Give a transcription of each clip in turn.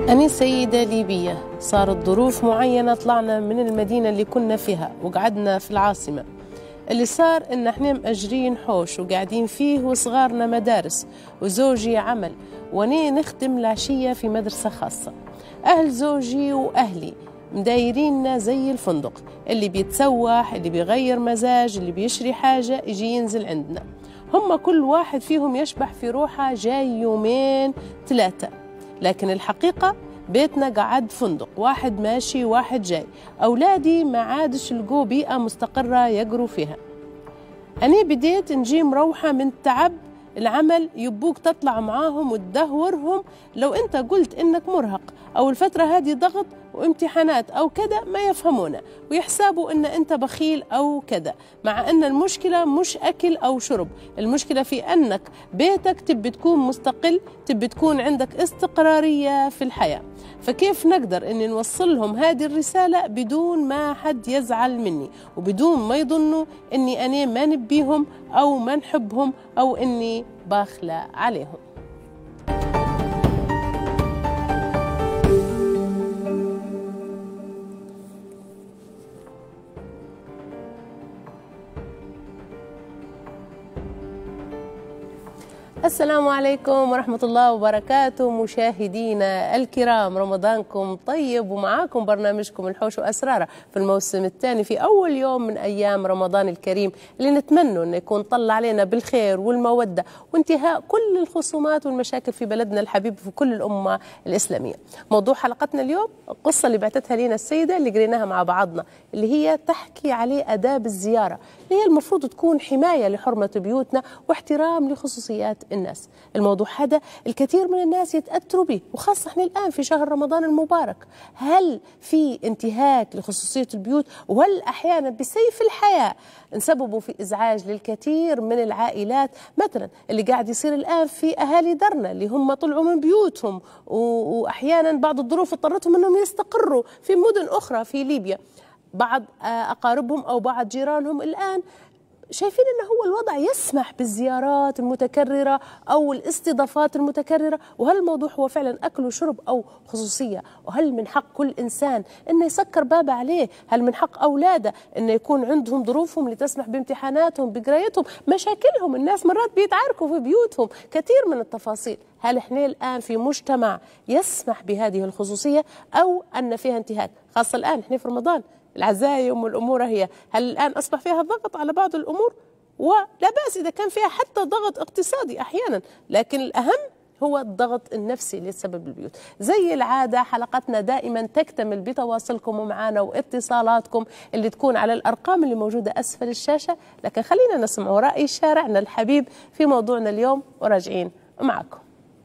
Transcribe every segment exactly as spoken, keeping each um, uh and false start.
أنا سيدة ليبية، صارت ظروف معينة طلعنا من المدينة اللي كنا فيها وقعدنا في العاصمة. اللي صار إن احنا مأجرين حوش وقاعدين فيه وصغارنا مدارس وزوجي عمل وأنا نخدم العشية في مدرسة خاصة. أهل زوجي وأهلي مدايريننا زي الفندق، اللي بيتسوح، اللي بيغير مزاج، اللي بيشري حاجة يجي ينزل عندنا. هم كل واحد فيهم يشبح في روحه جاي يومين ثلاثة، لكن الحقيقة بيتنا قعد فندق، واحد ماشي واحد جاي. أولادي ما عادش لقوا بيئة مستقرة يقروا فيها. أنا بديت نجي مروحة من تعب العمل، يبوك تطلع معاهم وتدهورهم. لو أنت قلت إنك مرهق أو الفترة هذه ضغط وامتحانات أو كذا ما يفهمونا ويحسابوا إن أنت بخيل أو كذا، مع أن المشكلة مش أكل أو شرب، المشكلة في أنك بيتك تبي تكون مستقل، تبي تكون عندك استقرارية في الحياة. فكيف نقدر أن نوصل لهم هذه الرسالة بدون ما حد يزعل مني وبدون ما يظنوا أني أنا ما نبيهم أو ما نحبهم أو أني باخلة عليهم؟ السلام عليكم ورحمة الله وبركاته مشاهدينا الكرام، رمضانكم طيب ومعاكم برنامجكم الحوش وأسراره في الموسم الثاني في أول يوم من أيام رمضان الكريم اللي نتمنى أنه يكون طلع علينا بالخير والمودة وانتهاء كل الخصومات والمشاكل في بلدنا الحبيب في كل الأمة الإسلامية. موضوع حلقتنا اليوم القصة اللي بعتتها لنا السيدة اللي قريناها مع بعضنا، اللي هي تحكي عليه آداب الزيارة، اللي هي المفروض تكون حماية لحرمة بيوتنا واحترام لخصوصيات الناس. الموضوع هذا الكثير من الناس يتأثروا به، وخاصة احنا الآن في شهر رمضان المبارك. هل في انتهاك لخصوصية البيوت؟ وهل أحيانا بسيف الحياة نسببوا في إزعاج للكثير من العائلات؟ مثلا اللي قاعد يصير الآن في أهالي درنا اللي هم طلعوا من بيوتهم وأحيانا بعض الظروف اضطرتهم أنهم يستقروا في مدن أخرى في ليبيا. بعض أقاربهم أو بعض جيرانهم الآن شايفين أنه هو الوضع يسمح بالزيارات المتكررة أو الاستضافات المتكررة، وهل الموضوع هو فعلا أكل وشرب أو خصوصية؟ وهل من حق كل إنسان أنه يسكر بابه عليه؟ هل من حق أولاده أنه يكون عندهم ظروفهم اللي تسمح بامتحاناتهم بقرايتهم مشاكلهم؟ الناس مرات بيتعاركوا في بيوتهم، كثير من التفاصيل. هل احنا الآن في مجتمع يسمح بهذه الخصوصية أو أن فيها انتهاك؟ خاصة الآن احنا في رمضان، العزايم والأمور هي، هل الآن أصبح فيها ضغط على بعض الأمور؟ ولا بأس إذا كان فيها حتى ضغط اقتصادي أحيانا، لكن الأهم هو الضغط النفسي اللي يسبب البيوت. زي العادة حلقتنا دائما تكتمل بتواصلكم معنا واتصالاتكم اللي تكون على الأرقام اللي موجودة أسفل الشاشة، لكن خلينا نسمع رأي شارعنا الحبيب في موضوعنا اليوم وراجعين معكم.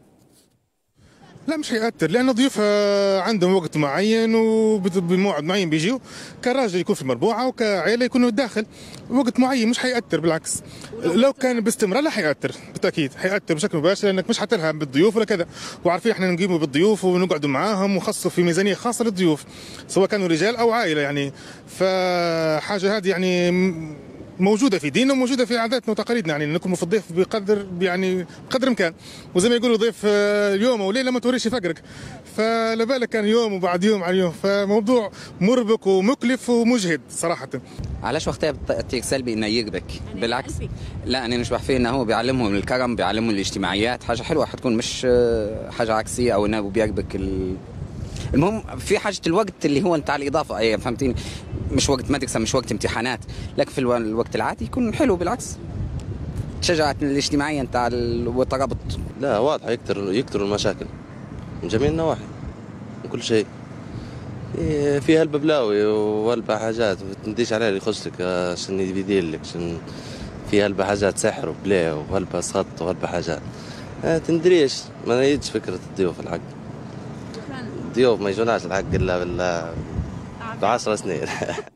لا مش هيأثر، لأن الضيوف عندهم وقت معين وبموعد معين بيجيو، كراجل يكون في المربوعة وكعائلة يكونوا داخل وقت معين، مش هيأثر بالعكس. لو كان باستمرار لا هيأثر بالتأكيد، هيأثر بشكل مباشر لأنك مش حتلهم بالضيوف ولا كذا، وعارفين احنا نقيموا بالضيوف ونقعدوا معاهم ونخصصوا في ميزانية خاصة للضيوف سواء كانوا رجال أو عائلة يعني. فحاجة هذه يعني موجوده في ديننا وموجوده في عاداتنا وتقاليدنا، يعني نكون في الضيف بقدر يعني بقدر الامكان، وزي ما يقولوا ضيف اليوم او ليله ما توريش فقرك، فلا بالك كان يوم وبعد يوم على يوم، فموضوع مربك ومكلف ومجهد صراحه. علاش وقتها بتأثير سلبي انه يربك؟ بالعكس، لا انا نشبح فيه انه هو بيعلمهم الكرم، بيعلمهم الاجتماعيات، حاجه حلوه حتكون مش حاجه عكسيه او انه بيربك ال... المهم في حاجه الوقت اللي هو نتاع الاضافه، اي فهمتيني، مش وقت مدرسه مش وقت امتحانات، لكن في الوقت العادي يكون حلو بالعكس، تشجعت الاجتماعيه نتاع والترابط. لا واضح يكتر يكتروا المشاكل من جميع النواحي من كل شيء، في هلبة بلاوي وهلبة حاجات ما تنديش عليها اللي يخصك عشان يدير لك، عشان في هلبة حاجات سحر وبلاء وهلبة سخط وهلبة حاجات ما تندريش. ما نريدش فكره الضيوف الحق، الضيوف ما يجوناش الحق الا بالله بعشر سنين.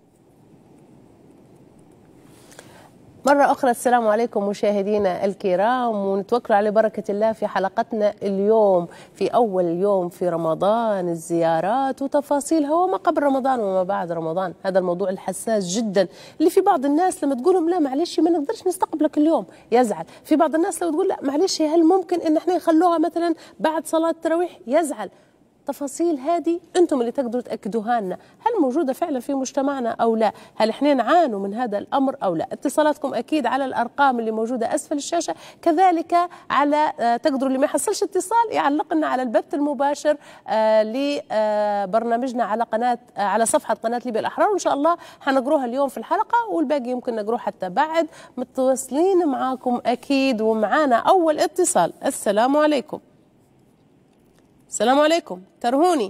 مرة أخرى السلام عليكم مشاهدينا الكرام، ونتوكل على بركة الله في حلقتنا اليوم في أول يوم في رمضان، الزيارات وتفاصيلها وما قبل رمضان وما بعد رمضان. هذا الموضوع الحساس جدا اللي في بعض الناس لما تقول لهم لا معلش ما نقدرش نستقبلك اليوم يزعل، في بعض الناس لو تقول لا معلش هل ممكن إن احنا نخلوها مثلا بعد صلاة التراويح يزعل. تفاصيل هذه أنتم اللي تقدروا تأكدوها لنا، هل موجودة فعلا في مجتمعنا أو لا؟ هل إحنا نعانوا من هذا الأمر أو لا؟ اتصالاتكم أكيد على الأرقام اللي موجودة أسفل الشاشة، كذلك على تقدروا اللي ما يحصلش اتصال يعلق لنا على البث المباشر لبرنامجنا على قناة على صفحة قناة ليبيا الأحرار، وإن شاء الله حنقروها اليوم في الحلقة، والباقي يمكن نقروه حتى بعد. متواصلين معاكم أكيد، ومعانا أول اتصال. السلام عليكم. السلام عليكم ترهوني.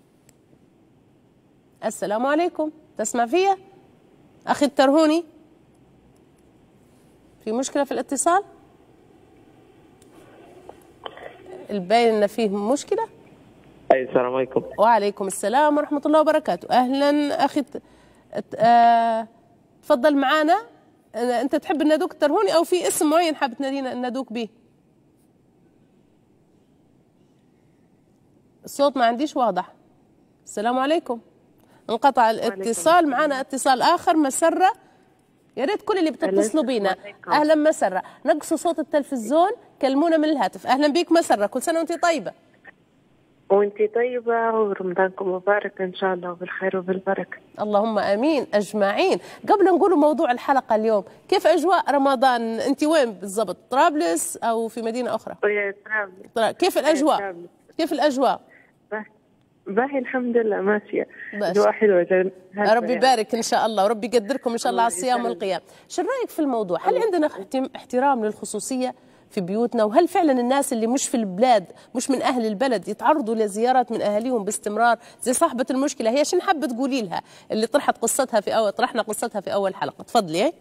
السلام عليكم، تسمع فيا أخي الترهوني؟ في مشكلة في الاتصال؟ الباين إن فيه مشكلة. أي السلام عليكم. وعليكم السلام ورحمة الله وبركاته. أهلا أخي، أه... تفضل معانا. أنت تحب ندوك ترهوني أو في اسم معين حاب تنادينا ندوك به؟ الصوت ما عنديش واضح. السلام عليكم. انقطع الاتصال. معنا اتصال آخر. مسرة، يا ريت كل اللي بتتصلوا بينا أهلا مسرة نقصوا صوت التلفزيون، كلمونا من الهاتف. أهلا بيك مسرة، كل سنة وانت طيبة. وانت طيبة ورمضانكم مبارك إن شاء الله بالخير وبالبركة. اللهم آمين أجمعين. قبل نقول موضوع الحلقة اليوم، كيف أجواء رمضان؟ أنت وين بالضبط؟ طرابلس أو في مدينة أخرى؟ طرابلس. كيف الأجواء؟ كيف الأجواء؟ باهي الحمد لله ماشية، أجواء حلوة. ربي يبارك إن شاء الله، وربي يقدركم إن شاء الله على الصيام والقيام. شو رأيك في الموضوع؟ هل عندنا احترام للخصوصية في بيوتنا؟ وهل فعلا الناس اللي مش في البلاد، مش من أهل البلد، يتعرضوا لزيارات من أهاليهم باستمرار زي صاحبة المشكلة؟ هي شنو حابة تقولي لها اللي طرحت قصتها في أول طرحنا قصتها في أول حلقة؟ تفضلي.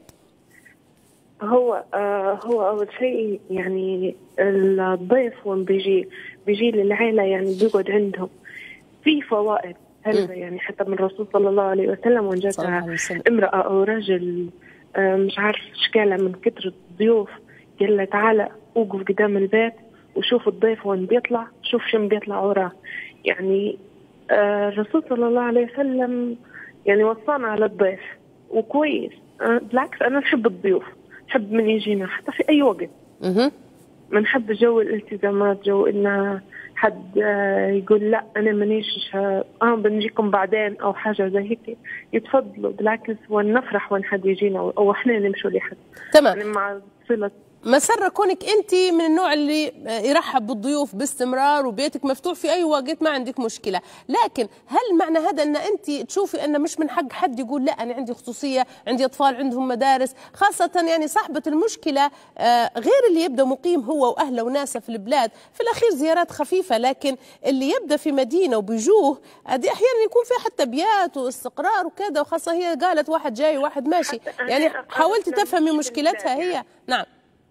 هو آه هو أول شيء يعني الضيف وين بيجي بيجي للعائلة يعني بيقعد عندهم في فوائد حلوة يعني حتى من الرسول صلى الله عليه وسلم، وان جاتها امرأة أو رجل آه مش عارف شكالها من كثرة الضيوف، قال له تعالى اوقف قدام البيت وشوف الضيف وين بيطلع، شوف شم بيطلع وراه. يعني آه الرسول صلى الله عليه وسلم يعني وصانا على الضيف وكويس. آه بالعكس أنا نحب الضيوف، نحب من يجينا حتى في أي وقت. اها ما نحب جو الالتزامات، جو إن حد يقول لا أنا مانيش آه بنجيكم بعدين أو حاجة زي هيك. يتفضلوا بالعكس، ونفرح وين حد يجينا أو إحنا نمشوا لحد. تمام. يعني مع صلة مسرة، كونك أنت من النوع اللي يرحب بالضيوف باستمرار وبيتك مفتوح في أي وقت ما عندك مشكلة، لكن هل معنى هذا أن أنت تشوفي أن مش من حق حد يقول لا أنا عندي خصوصية، عندي أطفال عندهم مدارس، خاصة يعني صاحبة المشكلة غير اللي يبدأ مقيم هو وأهله وناسه في البلاد، في الأخير زيارات خفيفة، لكن اللي يبدأ في مدينة وبيجوه هذه أحيانا يكون فيها حتى بيات واستقرار وكذا، وخاصة هي قالت واحد جاي وواحد ماشي، يعني حاولتي تفهمي مشكلتها هي؟ نعم.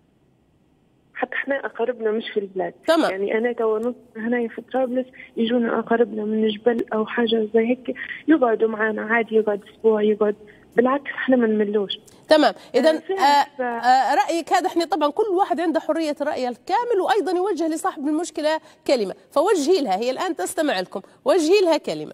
حتى احنا اقاربنا مش في البلاد. تمام. يعني انا تو نص هنا في طرابلس يجونا اقاربنا من الجبل او حاجه زي هيك يقعدوا معنا عادي، يقعد اسبوع يقعد، بالعكس احنا ما نملوش. تمام. اذا آه آه رايك هذا، احنا طبعا كل واحد عنده حريه الراي الكامل، وايضا يوجه لصاحب المشكله كلمه، فوجهي لها، هي الان تستمع لكم، وجهي لها كلمه.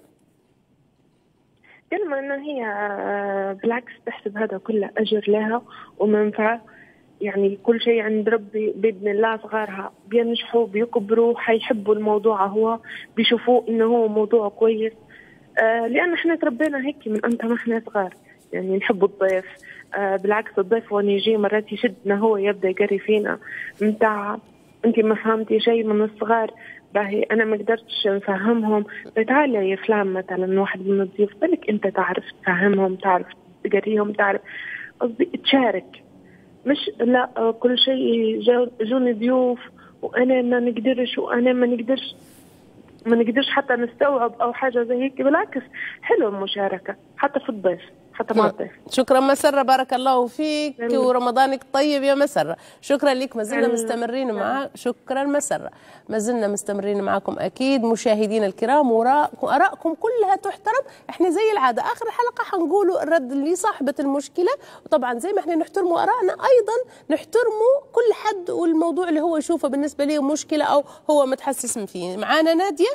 كلمه انه هي بالعكس تحسب هذا كله اجر لها ومنفعه. يعني كل شيء عند ربي بإذن الله، صغارها بينجحوا بيكبروا حيحبوا الموضوع، هو بيشوفوه إنه هو موضوع كويس. آه لأن إحنا تربينا هيك من أنت ما إحنا صغار، يعني نحب الضيف. آه بالعكس الضيف وان يجي مرات يشدنا، هو يبدأ يقري فينا متاع أنت ما فهمتي شيء من الصغار، باهي أنا ما قدرتش نفهمهم، تعالى يا فلان مثلا واحد من الضيوف بالك أنت تعرف تفهمهم، تعرف تقريهم، تعرف قصدي تشارك، مش لا كل شيء جوني ضيوف وانا ما نقدرش وانا ما نقدرش ما نقدرش حتى نستوعب او حاجه زي هيك. بالعكس حلو المشاركه حتى في الضيف، حتى مع الضيف. شكرا مسرة، بارك الله فيك ورمضانك طيب يا مسرة. شكرا لك، ما زلنا مستمرين معاك. شكرا مسرة، ما زلنا مستمرين معاكم اكيد مشاهدينا الكرام، وارائكم كلها تحترم. احنا زي العاده اخر الحلقه حنقولوا الرد لصاحبه المشكله، وطبعا زي ما احنا نحترموا ارائنا ايضا نحترموا كل حد والموضوع اللي هو يشوفه بالنسبه له مشكله او هو متحسس فيه. معانا ناديه.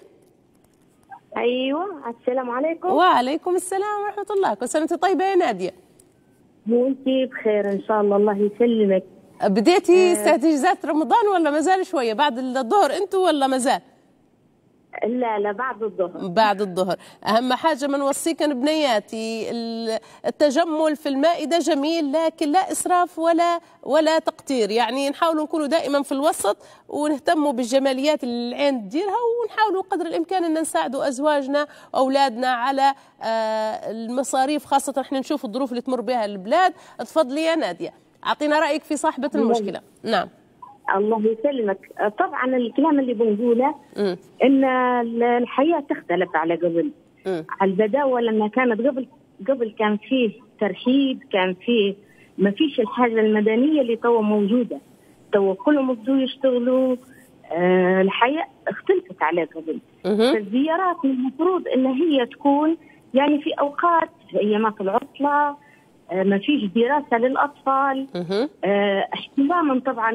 ايوه السلام عليكم. وعليكم السلام ورحمه الله، كل سنه وانت طيبه يا ناديه. وانت بخير ان شاء الله، الله يسلمك. بديتي استهداجات رمضان ولا ما زال شويه بعد الظهر انتوا ولا ما زال؟ لا لا بعد الظهر. بعد الظهر. أهم حاجة ما نوصيك بنياتي، التجمل في المائدة جميل لكن لا إسراف ولا ولا تقتير، يعني نحاولوا نكونوا دائما في الوسط ونهتموا بالجماليات اللي العين تديرها، ونحاولوا قدر الإمكان أن نساعدوا أزواجنا وأولادنا على المصاريف، خاصة احنا نشوف الظروف اللي تمر بها البلاد. تفضلي يا نادية، أعطينا رأيك في صاحبة المشكلة. نعم. الله يسلمك. طبعا الكلام اللي بنقوله م. ان الحياه تختلف على قبل. م. على البداوه لما كانت قبل قبل كان فيه ترحيب، كان فيه ما فيش الحاجه المدنيه اللي توا موجوده، توا كلهم بدوا يشتغلوا. آه الحياه اختلفت على قبل. فالزيارات المفروض ان هي تكون يعني في اوقات في ايامات العطله، آه ما فيش دراسه للاطفال، آه احتراما طبعا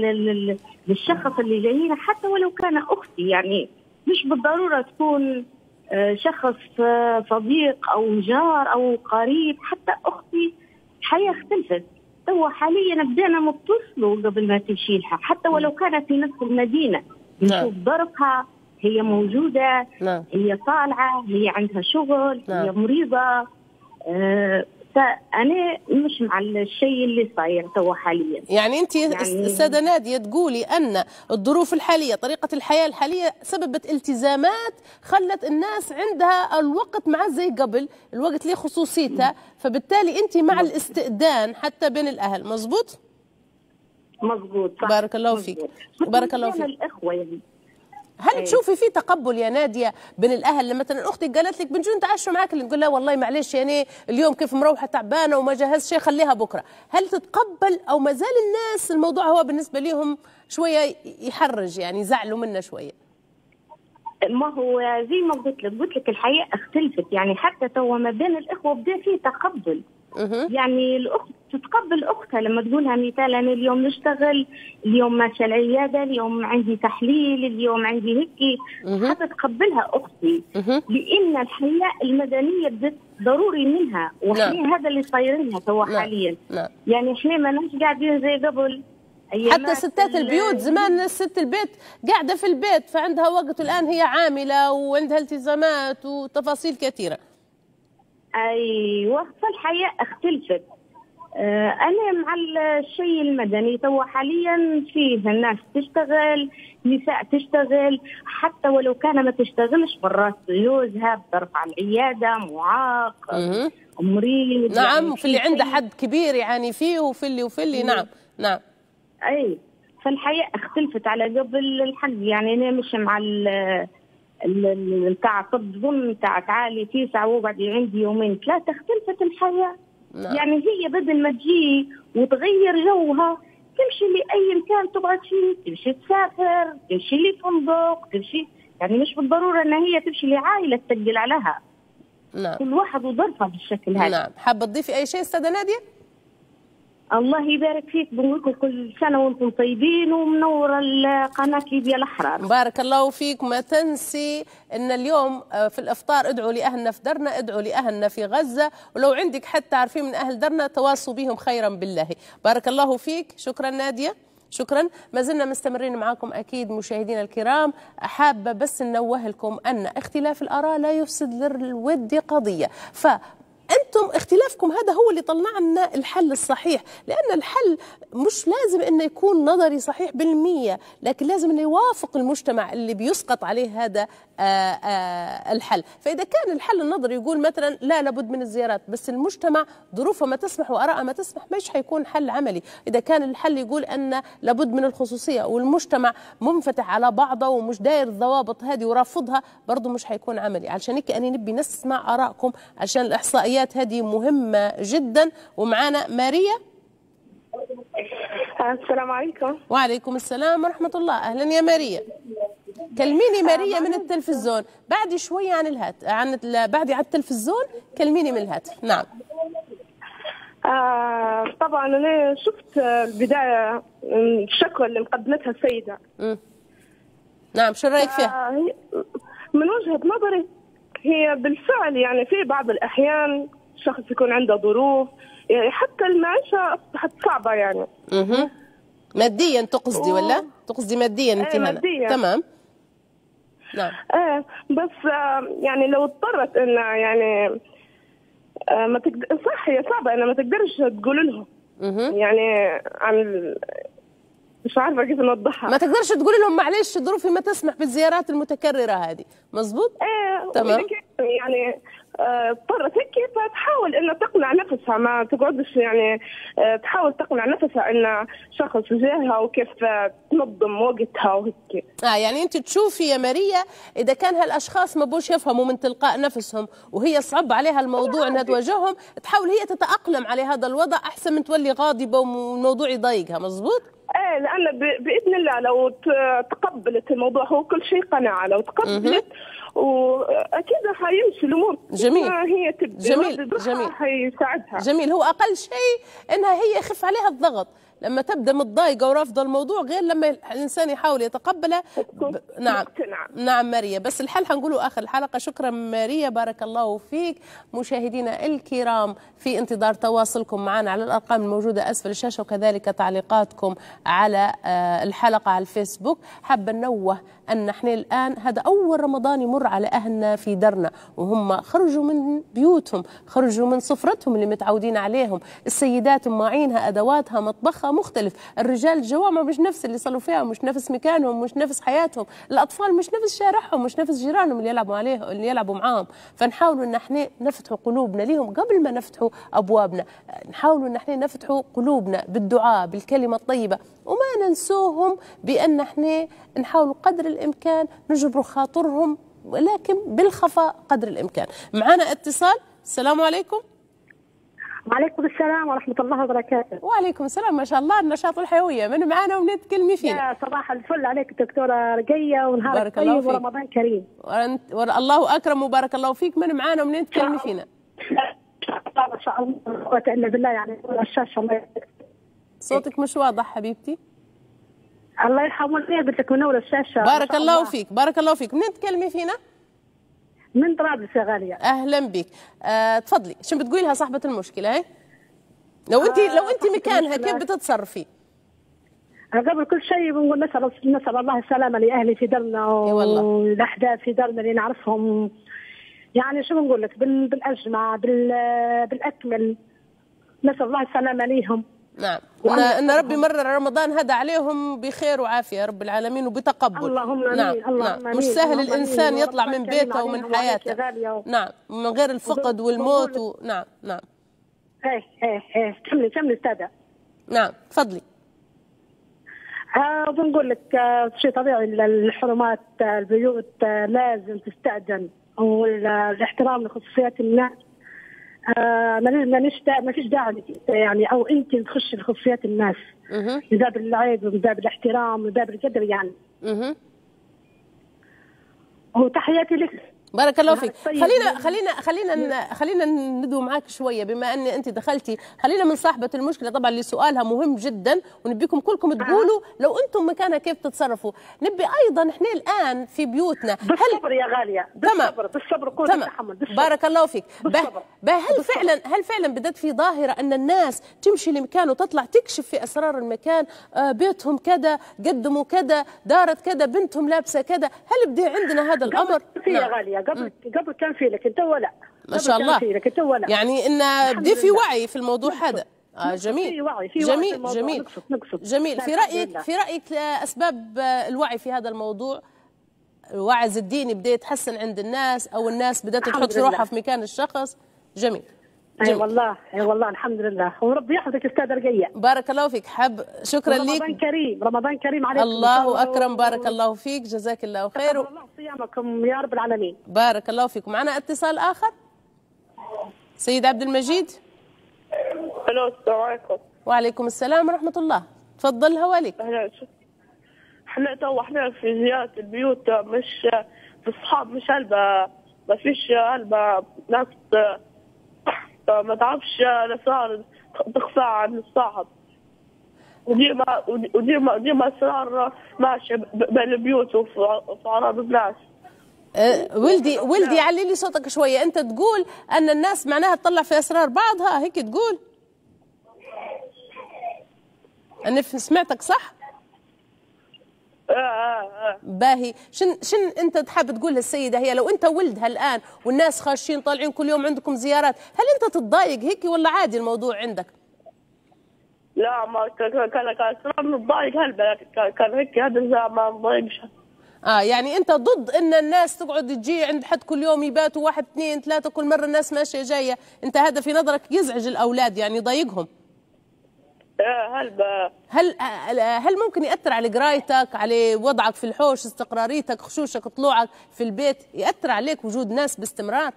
للشخص اللي جايين، حتى ولو كان اختي، يعني مش بالضروره تكون آه شخص آه صديق او جار او قريب، حتى اختي. الحياه اختلفت، تو حاليا بدينا نتصلوا قبل ما تمشي لها، حتى ولو كانت في نفس المدينه نشوف ظرفها، هي موجوده، لا. هي طالعه، هي عندها شغل، لا. هي مريضه. آه فأنا مش مع الشيء اللي صاير تو حاليا. يعني أنت يعني السادة نادية تقولي أن الظروف الحالية، طريقة الحياة الحالية سببت التزامات خلت الناس عندها الوقت مع زي قبل، الوقت له خصوصيته، فبالتالي أنت مع الاستئذان حتى بين الأهل. مزبوط؟ مزبوط صح. بارك الله فيك. بارك الله فيك. الإخوة يعني. هل تشوفي في تقبل يا ناديه بين الاهل؟ لما مثلا اختك قالت لك بنجي نتعشى معاك، اللي تقول لها والله معلش يعني اليوم كيف مروحه تعبانه وما جهزت شيء خليها بكره، هل تتقبل او ما زال الناس الموضوع هو بالنسبه لهم شويه يحرج، يعني يزعلوا منا شويه؟ ما هو زي ما قلت لك قلت لك الحياه اختلفت، يعني حتى تو ما بين الاخوه بدا في تقبل. يعني الاخت تتقبل اختها لما تقولها مثال انا اليوم نشتغل، اليوم ماشيه العياده، اليوم عندي تحليل، اليوم عندي هيك، حتتقبلها اختي. لان الحياه المدنيه بدت ضروري منها، واحنا هذا اللي صاير لها تو حاليا. يعني احنا ما ناش قاعدين زي قبل. حتى ستات البيوت زمان الست البيت قاعده في البيت فعندها وقت، الان هي عامله وعندها التزامات وتفاصيل كثيره. ايوه فالحياه اختلفت. آه انا مع الشيء المدني تو حاليا فيه الناس تشتغل، نساء تشتغل، حتى ولو كان ما تشتغلش مرات جوزها بترفع العياده، معاق، مريض. نعم، يعني وفي اللي عنده حد كبير يعني فيه، وفي اللي وفي اللي. نعم نعم. اي فالحياه اختلفت على قبل الحق. يعني انا مش مع ال بتاع تظن بتاع تعالي تسعة وقعدي عندي يومين ثلاثة. اختلفت الحياة. نعم. يعني هي بدل ما تجي وتغير جوها تمشي لأي مكان تقعد فيه، تمشي تسافر، تمشي لفندق، تمشي، يعني مش بالضرورة ان هي تمشي لعائلة تسجل عليها. نعم. كل واحد وظرفه بالشكل هذا. نعم. حابة تضيفي أي شيء أستاذة نادية؟ الله يبارك فيك، بنقول لكم كل سنه وانتم طيبين ومنوره القناه ليبيا الاحرار. بارك الله فيك. ما تنسي ان اليوم في الافطار ادعوا لاهلنا في درنا، ادعوا لاهلنا في غزه، ولو عندك حد تعرفين من اهل درنا تواصوا بهم خيرا بالله. بارك الله فيك. شكرا ناديه. شكرا. ما زلنا مستمرين معكم أكيد مشاهدينا الكرام. حابة بس ننوه لكم أن اختلاف الآراء لا يفسد للود قضية، ف أنتم اختلافكم هذا هو اللي طلع لنا الحل الصحيح، لأن الحل مش لازم أنه يكون نظري صحيح بالمية، لكن لازم أنه يوافق المجتمع اللي بيسقط عليه هذا آآ آآ الحل. فإذا كان الحل النظري يقول مثلا لا لابد من الزيارات، بس المجتمع ظروفه ما تسمح وآراءه ما تسمح، مش حيكون حل عملي. إذا كان الحل يقول أن لابد من الخصوصية والمجتمع منفتح على بعضه ومش داير الضوابط هذه ورافضها، برضه مش حيكون عملي. علشان هيك أنا نبي نسمع آراءكم عشان الإحصائيات هذه مهمة جدا. ومعانا ماريا. السلام عليكم. وعليكم السلام ورحمة الله. أهلا يا ماريا. كلميني ماريا من التلفزيون، بعدي شوية عن الهات عن بعدي على التلفزيون، كلميني من الهاتف. نعم. آه طبعا أنا شفت البداية الشكوى اللي مقدمتها السيدة. م. نعم، شو رأيك فيها؟ آه من وجهة نظري هي بالفعل يعني في بعض الأحيان شخص يكون عنده ظروف، يعني حتى المعيشة أصبحت صعبة يعني. اها. ماديا تقصدي ولا؟ تقصدي ماديا انت هنا؟ ماديا. تمام. نعم. آه بس آه يعني لو اضطرت ان يعني آه ما تقدر، صح هي صعبه انها ما تقدرش تقول لهم يعني عن، مش عارفه كيف نوضحها. ما تقدرش تقول لهم معلش ظروفي ما تسمح بالزيارات المتكرره هذه، مظبوط؟ ايه تمام. يعني اضطرت هيك فتحاول انها تقنع نفسها، ما تقعدش يعني اه تحاول تقنع نفسها ان شخص جاهها وكيف تنظم وقتها وهيك. اه يعني انت تشوفي يا ماريا اذا كان هالاشخاص ما بوش يفهموا من تلقاء نفسهم وهي صعب عليها الموضوع انها تواجههم، تحاول هي تتاقلم على هذا الوضع احسن من تولي غاضبه والموضوع يضايقها، مظبوط؟ ايه لان باذن الله لو تقبلت الموضوع، هو كل شيء قناعه، لو تقبلت واكيد حيمشي الامور. جميل. هي تبدأ جميل جميل حيساعدها. جميل. هو اقل شيء انها هي يخف عليها الضغط لما تبدا متضايقه ورافضه الموضوع، غير لما الانسان يحاول يتقبله. ب... نعم نعم ماريا، بس الحل حنقوله اخر الحلقه. شكرا ماريا، بارك الله فيك. مشاهدينا الكرام في انتظار تواصلكم معنا على الارقام الموجوده اسفل الشاشه، وكذلك تعليقاتكم على الحلقه على الفيسبوك. حابه ننوه ان احنا الان هذا اول رمضان يمر على اهلنا في درنا، وهم خرجوا من بيوتهم، خرجوا من سفرتهم اللي متعودين عليهم. السيدات ماعينها ادواتها مطبخها مختلف، الرجال الجوامع مش نفس اللي صلوا فيها، مش نفس مكانهم، مش نفس حياتهم، الاطفال مش نفس شارعهم، مش نفس جيرانهم اللي يلعبوا عليهم اللي يلعبوا معاهم. فنحاولوا ان احنا نفتحوا قلوبنا لهم قبل ما نفتحوا ابوابنا، نحاولوا ان احنا نفتحوا قلوبنا بالدعاء بالكلمه الطيبه، وما ننسوهم بان احنا نحاول قدر الامكان نجبر خاطرهم، ولكن بالخفاء قدر الامكان. معنا اتصال. السلام عليكم. وعليكم السلام ورحمة الله وبركاته. وعليكم السلام، ما شاء الله النشاط والحيوية. من معانا ومن تكلمي فينا؟ يا صباح الفل عليك دكتورة رقية، ونهارك طيب ورمضان كريم. الله أكرم وبارك الله فيك. من معانا ومن تكلمي فينا؟ ما شاء الله لا قوة إلا بالله. يعني الشاشة الله يحفظك. صوتك مش واضح حبيبتي. الله يرحمه لي، قلت لك منور الشاشة. بارك الله فيك بارك الله فيك. من تكلمي فينا؟ من طرابلس يا غالية. اهلا بك. آه، تفضلي، شو بتقولي لها صاحبة المشكلة؟ هي لو انت آه لو انت مكانها كيف بتتصرفي؟ قبل كل شيء بنقول نسأل نسأل الله السلامة لأهلي في درنا والأحداث في درنا اللي نعرفهم. يعني شو بنقول لك، بالأجمع بالأكمل نسأل الله السلامة ليهم. نعم، ان ربي مرر رمضان هذا عليهم بخير وعافيه يا رب العالمين وبتقبل. اللهم امين. نعم. اللهم نعم. مش سهل الانسان يطلع من بيته ومن حياته. نعم، من غير الفقد والموت و... نعم نعم. ايه ايه ايه كملي كملي استاذه. نعم تفضلي. آه بنقول لك آه شيء طبيعي، الحرمات البيوت آه لازم تستأذن، والاحترام لخصوصيات الناس. آه ما نشتاق ما فيش داعي يعني او انت تخشي لخصوصيات الناس من باب العيب ومن باب الاحترام ومن باب القدر يعني. اها وتحياتي لك. بارك الله فيك. خلينا خلينا خلينا خلينا ندوي معاك شويه، بما ان انت دخلتي. خلينا من صاحبه المشكله طبعا اللي سؤالها مهم جدا، ونبيكم كلكم تقولوا لو انتم مكانها كيف تتصرفوا. نبي ايضا احنا الان في بيوتنا بالصبر يا غاليه، بالصبر بالصبر قوه التحمل. بارك الله فيك. هل فعلا هل فعلا بدات في ظاهره ان الناس تمشي لمكان وتطلع تكشف في اسرار المكان؟ آه بيتهم كذا، قدموا كذا، دارت كذا، بنتهم لابسه كذا. هل بدا عندنا هذا الامر؟ في يا غاليه قبل قبل كان في، لكن تو لا. ما شاء الله. لكن تو لا. يعني ان بدي في وعي في الموضوع هذا. آه جميل. في وعي في جميل وعي جميل نقصد نقصد. جميل. في رايك في رايك اسباب الوعي في هذا الموضوع، الوعي الديني بدا يتحسن عند الناس، او الناس بدات تحط روحها في مكان الشخص؟ جميل. اي أيوة والله اي أيوة والله الحمد لله، وربي يحفظك استاذه رقيه. بارك الله فيك. حب شكرا لك. رمضان كريم رمضان كريم عليكم. الله اكرم. بارك الله فيك، جزاك الله خير. الله صيامكم يا رب العالمين. بارك الله فيكم. معنا اتصال اخر. سيد عبد المجيد. الو السلام عليكم. وعليكم السلام ورحمه الله. تفضل هواليك. احنا تو احنا في زيارة البيوت، مش في الصحاب، مش هلبة ما فيش هلبة ناس ما تعرفش الاسرار تخفى عن الصاحب، وديما وديما ديما اسرار ماشيه بين البيوت وفي اعراض الناس. أه ولدي ولدي علي لي صوتك شويه. انت تقول ان الناس معناها تطلع في اسرار بعضها، هيك تقول؟ انا سمعتك صح؟ اه اه اه باهي، شن شن انت تحب تقول للسيده هي لو انت ولدها الان والناس خاشين طالعين كل يوم عندكم زيارات، هل انت تتضايق هيك ولا عادي الموضوع عندك؟ لا ما كان كان كان متضايق هلبا، كان هيك هذا ما مضايقش. اه يعني انت ضد ان الناس تقعد تجي عند حد كل يوم يباتوا واحد اثنين ثلاثه كل مره الناس ماشيه جايه، انت هذا في نظرك يزعج الاولاد يعني يضايقهم؟ ايه هلبا. هل هل ممكن ياثر على قرايتك، على وضعك في الحوش، استقراريتك، خشوشك، طلوعك في البيت، ياثر عليك وجود ناس باستمرار؟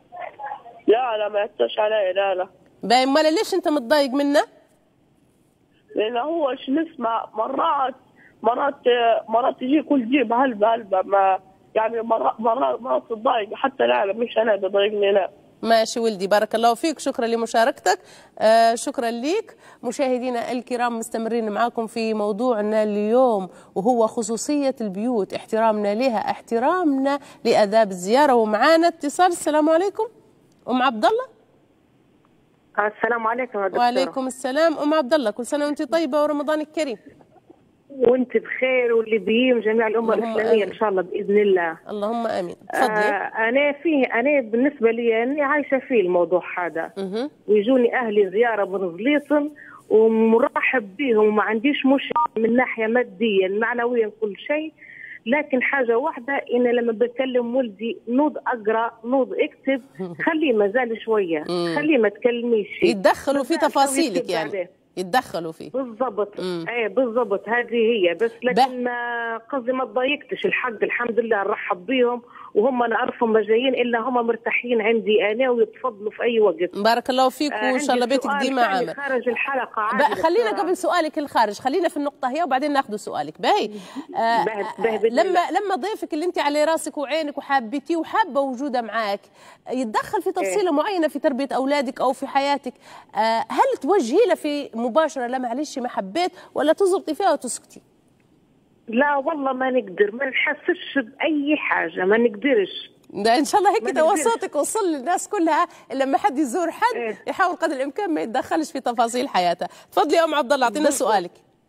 لا لا ما ياثرش علي، لا لا. باين، امال ليش انت متضايق منه؟ لأنه هو شو نسمع مرات مرات مرات تجي كل جيب هلبة هلبة، ما يعني مرات مرات مرات تضايق حتى لا مش أنا بضايقني لا. ماشي ولدي، بارك الله فيك، شكرا لمشاركتك. آه شكرا ليك. مشاهدينا الكرام مستمرين معاكم في موضوعنا اليوم وهو خصوصية البيوت، احترامنا لها، احترامنا لآداب الزيارة. ومعانا اتصال. السلام عليكم أم عبد الله. السلام عليكم يا دكتورة. وعليكم السلام أم عبد الله، كل سنة وأنت طيبة ورمضان الكريم. وانت بخير واللي بيهم جميع الامه الاسلاميه ان شاء الله باذن الله. اللهم امين. تفضلي. آه انا فيه انا بالنسبه لي اني عايشه فيه الموضوع هذا، ويجوني اهلي زياره من زليطن ومرحب بيهم وما عنديش مشكله من ناحيه ماديا معنويا كل شيء، لكن حاجه واحده ان لما بكلم ولدي نوض اقرا نوض اكتب خليه مازال شويه، خليه ما تكلميش، يتدخلوا في تفاصيلك يعني، يتدخلوا فيه. بالضبط. ايه بالضبط، هذه هي. بس لكن ما قصدي ما تضايقتش، الحق الحمد لله نرحب بيهم وهم انا اعرفهم ما جايين الا هم مرتاحين عندي انا ويتفضلوا في اي وقت. بارك الله فيك وان شاء الله بيتك ديما عامر. خارج الحلقه عادي. خلينا قبل سؤالك الخارج، خلينا في النقطه هي وبعدين ناخذ سؤالك. باهي. آه لما لما ضيفك اللي انت على راسك وعينك وحابتيه وحابه وجوده معاك يتدخل في تفصيله إيه؟ معينه في تربيه اولادك او في حياتك، آه هل توجهي له في مباشره لا معلش ما حبيت، ولا تزرطي فيها وتسكتي؟ لا والله ما نقدر، ما نحسش باي حاجه، ما نقدرش. ده ان شاء الله هيك تواصلك وصل للناس كلها، لما حد يزور حد إيه؟ يحاول قدر الامكان ما يتدخلش في تفاصيل حياته. تفضلي يا ام عبد الله، اعطينا سؤالك.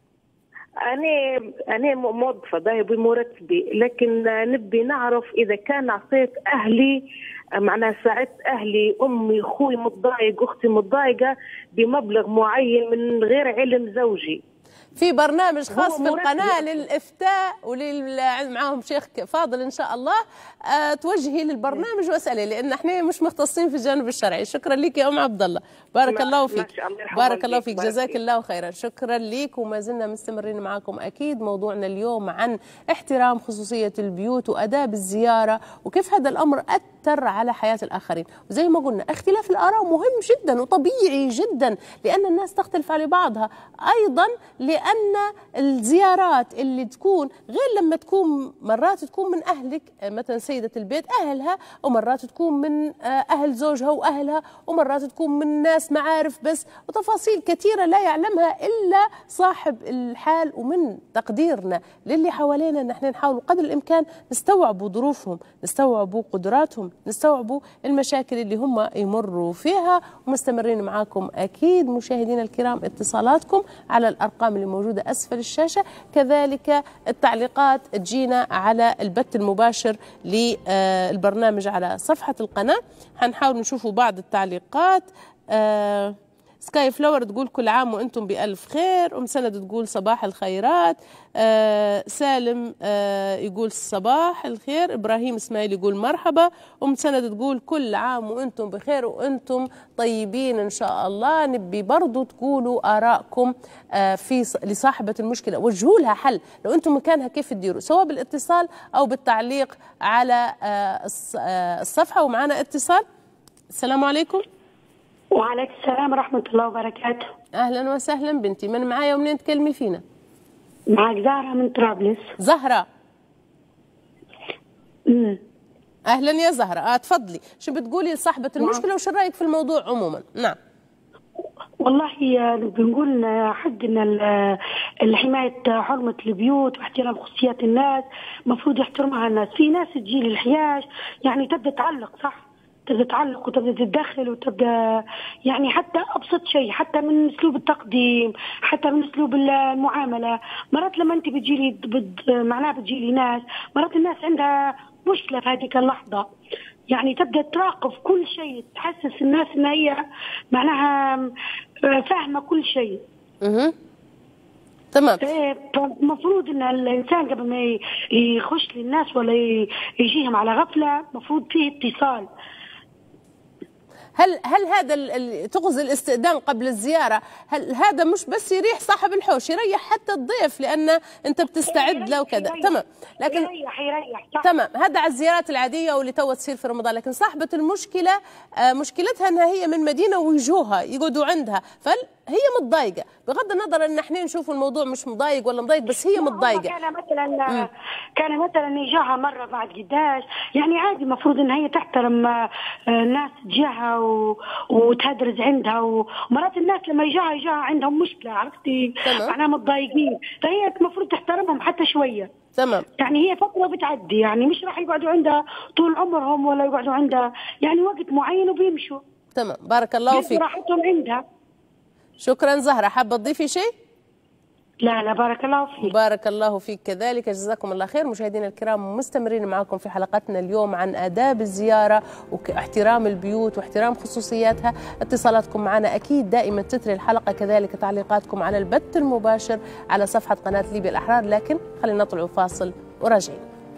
انا انا موظفه باهي بمرتبي، لكن نبي نعرف اذا كان عطيت اهلي معناها ساعدت اهلي، امي اخوي متضايق اختي متضايقه بمبلغ معين من غير علم زوجي. في برنامج خاص في القناه للافتاء ولل معاهم شيخ فاضل ان شاء الله، أه توجهي للبرنامج واسالي، لان احنا مش مختصين في الجانب الشرعي. شكرا لك يا ام عبد الله، بارك الله فيك. بارك الله فيك، جزاك الله خيرا. شكرا لك. وما زلنا مستمرين معاكم اكيد. موضوعنا اليوم عن احترام خصوصيه البيوت واداب الزياره وكيف هذا الامر اثر على حياه الاخرين. وزي ما قلنا اختلاف الاراء مهم جدا وطبيعي جدا، لان الناس تختلف على بعضها، ايضا لان الزيارات اللي تكون غير لما تكون مرات تكون من اهلك مثلا سيده البيت اهلها، ومرات تكون من اهل زوجها واهلها، ومرات تكون من ناس معارف بس، وتفاصيل كثيره لا يعلمها الا صاحب الحال. ومن تقديرنا للي حوالينا ان احنا نحاول قدر الامكان نستوعبوا ظروفهم، نستوعبوا قدراتهم، نستوعبوا المشاكل اللي هم يمروا فيها. ومستمرين معاكم اكيد مشاهدينا الكرام، اتصالاتكم على الارقام اللي موجوده اسفل الشاشه، كذلك التعليقات تجينا على البث المباشر للبرنامج على صفحه القناه. حنحاول نشوفوا بعض التعليقات. آه سكاي فلاور تقول كل عام وانتم بألف خير. ام سند تقول صباح الخيرات. آه سالم آه يقول صباح الخير. ابراهيم اسماعيل يقول مرحبا. ام سند تقول كل عام وانتم بخير وانتم طيبين ان شاء الله. نبي برضو تقولوا ارائكم آه في لصاحبه المشكله، وجهوا لها حل. لو انتم مكانها كيف تديروا، سواء بالاتصال او بالتعليق على آه الصفحه. ومعنا اتصال. السلام عليكم. وعليكم السلام ورحمة الله وبركاته. أهلا وسهلا بنتي، من معايا ومنين تكلمي فينا؟ معك زهرة من طرابلس. زهرة. امم أهلا يا زهرة. آه تفضلي، شو بتقولي لصاحبة المشكلة وشو رأيك في الموضوع عموما؟ نعم. والله بنقول حقنا حماية حرمة البيوت واحترام خصوصيات الناس، المفروض يحترمها الناس. في ناس تجي للحياج يعني تبدأ تعلق، صح؟ تبدا تعلق وتبدا تتدخل وتبدا يعني حتى ابسط شيء، حتى من اسلوب التقديم، حتى من اسلوب المعامله. مرات لما انت بتجيلي بد معناها بتجيلي ناس، مرات الناس عندها مشكله في هذيك اللحظه، يعني تبدا تراقب كل شيء، تحسس الناس ان هي معناها فاهمه كل شيء. اها تمام. فالمفروض ان الانسان قبل ما يخش للناس ولا يجيهم على غفله المفروض فيه اتصال. هل هل هذا تقصد الاستئذان قبل الزياره، هل هذا مش بس يريح صاحب الحوش، يريح حتى الضيف لان انت بتستعد له وكذا. تمام، لكن يريح يريح صح. تمام، هذا على الزيارات العاديه واللي تو تصير في رمضان. لكن صاحبه المشكله آه مشكلتها انها هي من مدينه ويجوها يقعدوا عندها، فهي متضايقه بغض النظر ان احنا نشوف الموضوع مش مضايق ولا مضايق، بس هي متضايقه. كان مثلا م. كان مثلا يجاها مره بعد قداش، يعني عادي المفروض ان هي تحترم الناس تجاها وتهدرز عندها، ومرات الناس لما يجاها يجاها عندهم مشكله، عرفتي؟ معناها متضايقين، فهي المفروض تحترمهم حتى شويه. تمام، يعني هي فتره بتعدي، يعني مش راح يقعدوا عندها طول عمرهم ولا يقعدوا عندها، يعني وقت معين وبيمشوا. تمام، بارك الله فيك. راحتهم عندها. شكرا زهره، حابه تضيفي شيء؟ لا لا بارك الله فيك. بارك الله فيك كذلك، جزاكم الله خير. مشاهدينا الكرام مستمرين معكم في حلقتنا اليوم عن آداب الزيارة واحترام البيوت واحترام خصوصياتها. اتصالاتكم معنا أكيد دائما تثري الحلقة، كذلك تعليقاتكم على البث المباشر على صفحة قناة ليبيا الأحرار. لكن خلينا نطلع فاصل وراجعين.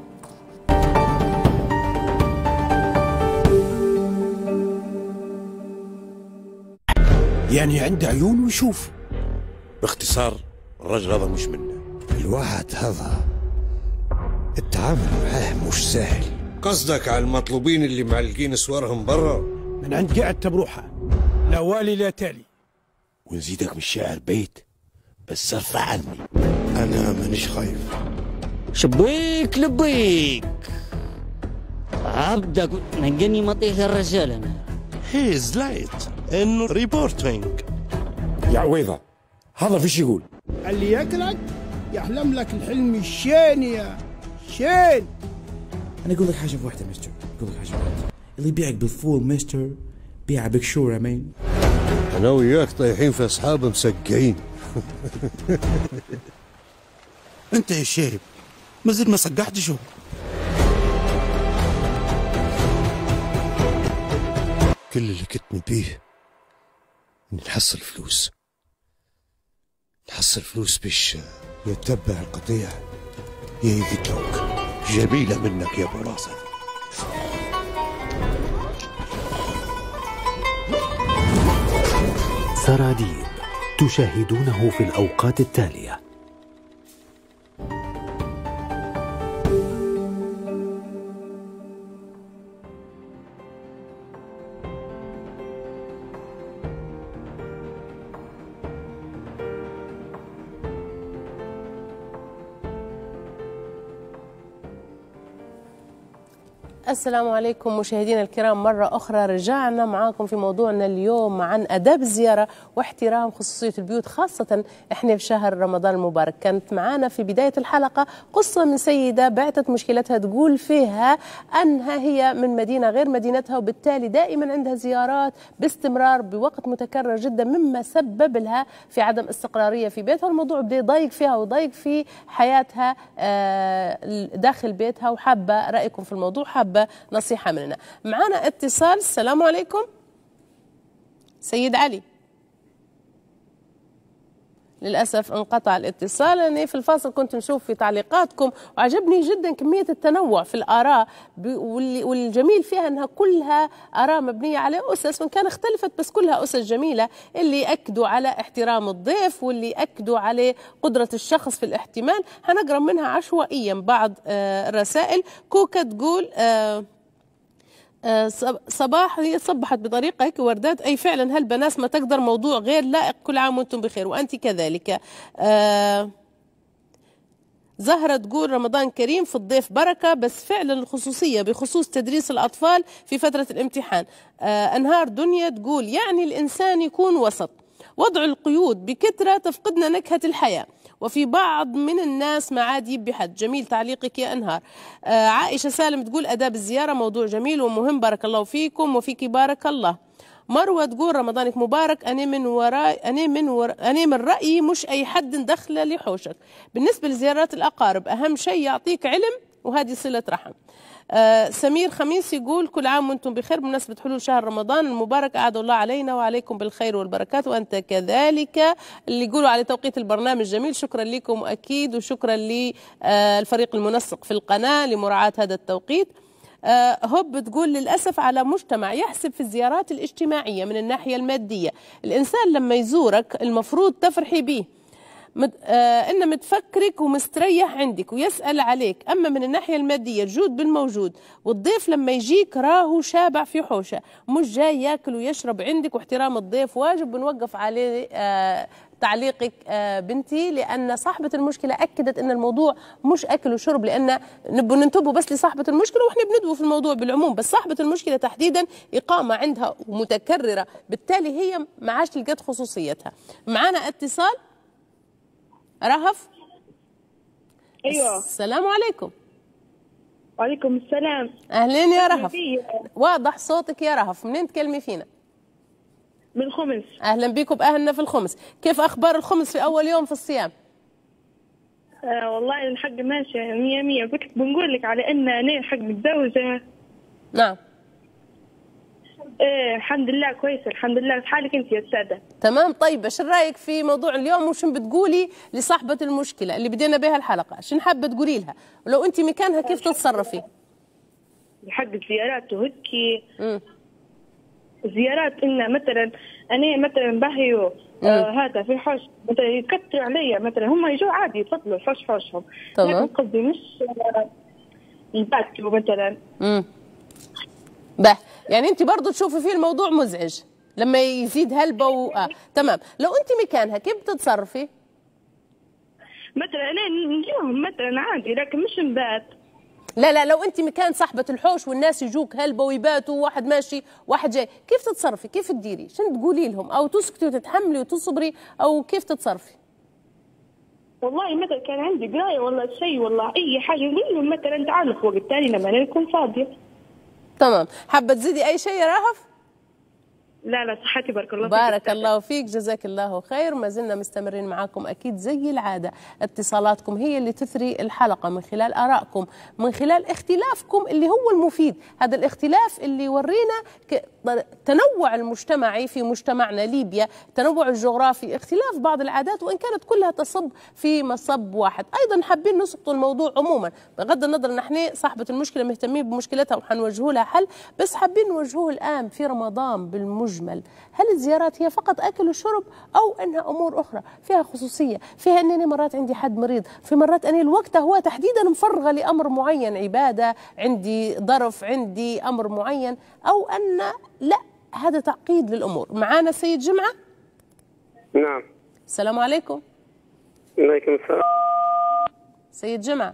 يعني عنده عيون ويشوف. باختصار الرجل هذا مش منه. الواحد هذا التعامل معاه مش سهل. قصدك على المطلوبين اللي معلقين صورهم برا؟ من عند قاعد بروحه، لا والي لا تالي. ونزيدك من الشاعر بيت، بس ارفع عني، انا مانيش خايف. شبيك لبيك عبدك نجني مطيح الرجال. انا هيز لايت انه ريبورتينج. يا عويضه هذا فيش يقول؟ اللي ياكلك يحلم لك الحلم الشين يا شين. انا اقول لك حاجه واحده مستر، اقول لك حاجه واحده، اللي يبيعك بالفول مستر بيع بك شور امين. انا وياك طايحين في اصحاب مسقعين. انت يا شيب ما زلت ما صقعتش. شو كل اللي كنت نبيه نحصل فلوس، نحصل فلوس باش يتبع القطيع يقتلوك. جميلة منك يا ابو راسك. سراديب تشاهدونه في الأوقات التالية. السلام عليكم مشاهدينا الكرام، مرة أخرى رجعنا معاكم في موضوعنا اليوم عن آداب الزيارة واحترام خصوصية البيوت، خاصة إحنا في شهر رمضان المبارك. كانت معانا في بداية الحلقة قصة من سيدة بعتت مشكلتها، تقول فيها أنها هي من مدينة غير مدينتها، وبالتالي دائما عندها زيارات باستمرار بوقت متكرر جدا، مما سبب لها في عدم استقرارية في بيتها. الموضوع بدا يضايق فيها ويضايق في حياتها داخل بيتها، وحابة رأيكم في الموضوع، حابة نصيحة مننا. معنا اتصال. السلام عليكم سيد علي. للأسف انقطع الاتصال. أنا في الفاصل كنت نشوف في تعليقاتكم وعجبني جدا كمية التنوع في الآراء، والجميل فيها أنها كلها آراء مبنية على أسس، وإن كان اختلفت بس كلها أسس جميلة، اللي يأكدوا على احترام الضيف واللي يأكدوا على قدرة الشخص في الاحتمال. هنقرأ منها عشوائيا بعض الرسائل. كوكا تقول آه صباح، هي صبحت بطريقة هيك وردات، أي فعلا هالبنات ما تقدر، موضوع غير لائق، كل عام وانتم بخير وأنت كذلك. آه زهرة تقول رمضان كريم، في الضيف بركة، بس فعلا الخصوصية بخصوص تدريس الأطفال في فترة الامتحان. آه أنهار دنيا تقول يعني الإنسان يكون وسط، وضع القيود بكثرة تفقدنا نكهة الحياة، وفي بعض من الناس ما عاد يبي حد. جميل تعليقك يا أنهار. آه عائشة سالم تقول آداب الزيارة موضوع جميل ومهم، بارك الله فيكم وفيك بارك الله. مروة تقول رمضانك مبارك، أنا من وراي أنا من ور... أنا من رأيي مش أي حد ندخله لحوشك. بالنسبة لزيارات الأقارب أهم شيء يعطيك علم وهذه صلة رحم. آه سمير خميس يقول كل عام وانتم بخير بمناسبة حلول شهر رمضان المبارك، أعاد الله علينا وعليكم بالخير والبركات وأنت كذلك. اللي يقولوا على توقيت البرنامج جميل، شكرا لكم أكيد، وشكرا للفريق المنسق في القناة لمراعاة هذا التوقيت. آه هوب تقول للأسف على مجتمع يحسب في الزيارات الاجتماعية من الناحية المادية. الإنسان لما يزورك المفروض تفرحي به، مد... آه إنه متفكرك ومستريح عندك ويسأل عليك. أما من الناحية المادية الجود بالموجود، والضيف لما يجيك راهو شابع في حوشة، مش جاي ياكل ويشرب عندك، واحترام الضيف واجب. بنوقف عليه آه تعليقك آه بنتي، لأن صاحبة المشكلة أكدت أن الموضوع مش أكل وشرب، لأن نبغى ننتبه بس لصاحبة المشكلة وإحنا بندوي في الموضوع بالعموم، بس صاحبة المشكلة تحديدا إقامة عندها متكررة، بالتالي هي ما عادش لقت خصوصيتها. معنا اتصال. رهف. ايوه السلام عليكم. وعليكم السلام. اهلين يا رهف. واضح صوتك يا رهف، منين تكلمي فينا؟ من الخمس. اهلا بكم باهلنا في الخمس. كيف اخبار الخمس في اول يوم في الصيام؟ آه والله الحق ماشي مية مية. كنت بنقول لك على ان انا حق متزوجه. نعم. ايه الحمد لله كويسه الحمد لله. في حالك انت يا استاذه؟ تمام. طيب ايش رايك في موضوع اليوم وشو بتقولي لصاحبه المشكله اللي بدينا بها الحلقه؟ شو حابه تقولي لها؟ ولو انت مكانها كيف تتصرفي؟ حق الزيارات وهيك. زيارات إن مثلا أنا مثلا بهيو آه هذا في حوش مثلا يكتروا علي، مثلا هم يجوا عادي يفضلوا حوش حوشهم، لكن قصدي مش آه يباتوا مثلا. امم به يعني انت برضه تشوفي فيه الموضوع مزعج لما يزيد هلبة و... آه. تمام. لو انت مكانها كيف بتتصرفي؟ مثلا انا نجيهم مثلا عادي لكن مش نبات. لا لا لو انت مكان صاحبة الحوش والناس يجوك هلبة ويباتوا، واحد ماشي واحد جاي، كيف تتصرفي؟ كيف تديري؟ شنو تقولي لهم؟ او تسكتي وتتحملي وتصبري، او كيف تتصرفي؟ والله مثلا كان عندي قرايه ولا شيء والله اي حاجه نقول لهم مثلا تعالوا في وقت ثاني لما انا نكون فاضيه. تمام. حابه تزيدي اي شيء يا رهف؟ لا لا صحتي بارك الله فيك. بارك الله فيك جزاك الله خير. ما زلنا مستمرين معاكم أكيد زي العادة. اتصالاتكم هي اللي تثري الحلقة من خلال آرائكم، من خلال اختلافكم اللي هو المفيد. هذا الاختلاف اللي يورينا تنوع المجتمعي في مجتمعنا ليبيا، تنوع الجغرافي، اختلاف بعض العادات وإن كانت كلها تصب في مصب واحد. أيضا حابين نسقط الموضوع عموما بغض النظر ان احنا صاحبة المشكلة مهتمين بمشكلتها وحنوجهوا لها حل، بس حابين نوجهوه الآن في رمضان بالمجمل. هل الزيارات هي فقط أكل وشرب أو أنها أمور أخرى فيها خصوصية، فيها أنني مرات عندي حد مريض، في مرات أني الوقت هو تحديدا مفرغة لأمر معين، عبادة، عندي ظرف، عندي أمر معين، أو أن لا هذا تعقيد للأمور. معانا سيد جمعة. نعم. السلام عليكم. وعليكم السلام. سيد جمعة